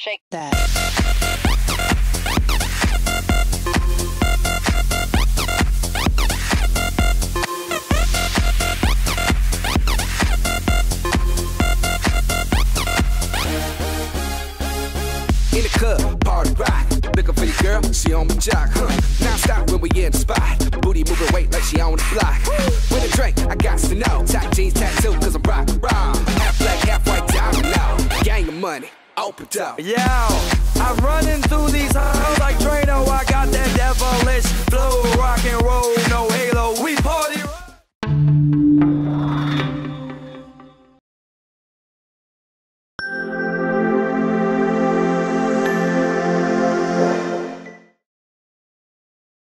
Shake that. In the club, party rock. Looking for your girl, she on my jock, huh? Now stop when we in the spot. Booty moving weight like she on the block. With a drink, I got to know. Tight jeans, tattoo, cause I'm rock, rock. Half black, half white, diamond now. Gang of money, open up. Yo, I'm running through these halls like Drano. I got that devilish flow, rock and roll.